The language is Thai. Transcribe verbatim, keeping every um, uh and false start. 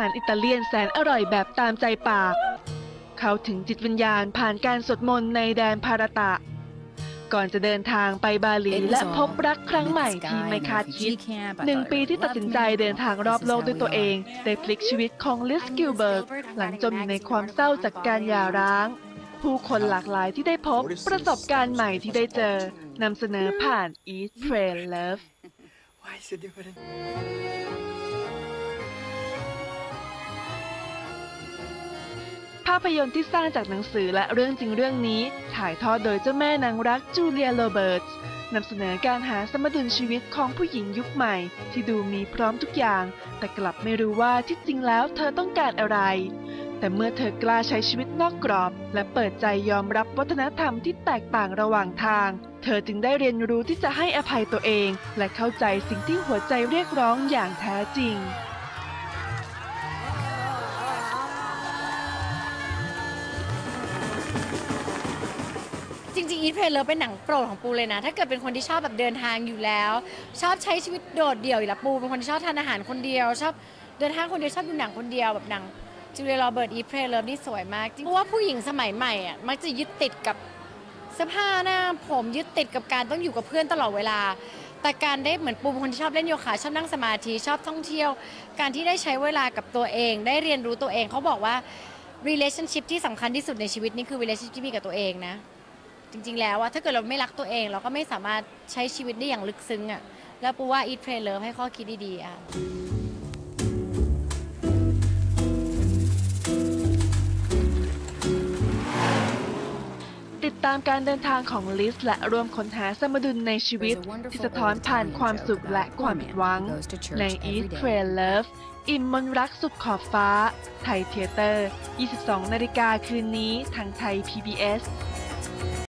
ารอิตาเลียนแสนอร่อยแบบตามใจปากเข้าถึงจิตวิญญาณผ่านการสวดมนต์ในแดนภารตะก่อนจะเดินทางไปบาหลีและพบรักครั้งใหม่ที่ไม่คาดคิดหนึ่งปีที่ตัดสินใจเดินทางรอบโลกด้วยตัวเองได้พลิกชีวิตของลิสกิลเบิร์กหลังจมอยู่ในความเศร้าจากการหย่าร้างผู้คนหลากหลายที่ได้พบประสบการณ์ใหม่ที่ได้เจอนำเสนอผ่าน Eat Pray Love ภาพยนตร์ที่สร้างจากหนังสือและเรื่องจริงเรื่องนี้ถ่ายทอดโดยเจ้าแม่นางรักจูเลียโรเบิร์ตส์นำเสนอการหาสมดุลชีวิตของผู้หญิงยุคใหม่ที่ดูมีพร้อมทุกอย่างแต่กลับไม่รู้ว่าที่จริงแล้วเธอต้องการอะไรแต่เมื่อเธอกล้าใช้ชีวิตนอกกรอบและเปิดใจยอมรับวัฒนธรรมที่แตกต่างระหว่างทางเธอจึงได้เรียนรู้ที่จะให้อภัยตัวเองและเข้าใจสิ่งที่หัวใจเรียกร้องอย่างแท้จริงจริงๆ Eat Pray Love เป็นหนังโปรดของปูเลยนะถ้าเกิดเป็นคนที่ชอบแบบเดินทางอยู่แล้วชอบใช้ชีวิตโดดเดี่ยวอยู่แล้วปูเป็นคนที่ชอบทานอาหารคนเดียวชอบเดินทางคนเดียวชอบดูหนังคนเดียวแบบหนังจูเลีย โรเบิร์ต Eat Pray Love นี่สวยมากเพราะว่าผู้หญิงสมัยใหม่อ่ะมักจะยึดติดกับเสื้อผ้าหน้าผมยึดติดกับการต้องอยู่กับเพื่อนตลอดเวลาแต่การได้เหมือนปูเป็นคนที่ชอบเล่นโยคะชอบนั่งสมาธิชอบท่องเที่ยวการที่ได้ใช้เวลากับตัวเองได้เรียนรู้ตัวเองเขาบอกว่า relationship ที่สำคัญที่สุดในชีวิตนี่คือ relationship ที่มีกับตัวเองนะจริงๆแล้วว่าถ้าเกิดเราไม่รักตัวเองเราก็ไม่สามารถใช้ชีวิตได้อย่างลึกซึ้งอ่ะแล้วปูว่า Eat Pray Love ให้ข้อคิดดีๆอ่ะติดตามการเดินทางของลิสและร่วมค้นหาสมดุลในชีวิตที่สะท้อนผ่านความสุขและความผิดหวังใน Eat Pray Love อิ่มมนต์รักสุดขอบฟ้าไทยเธียเตอร์ ยี่สิบสองนาฬิกาคืนนี้ทางไทย พี บี เอส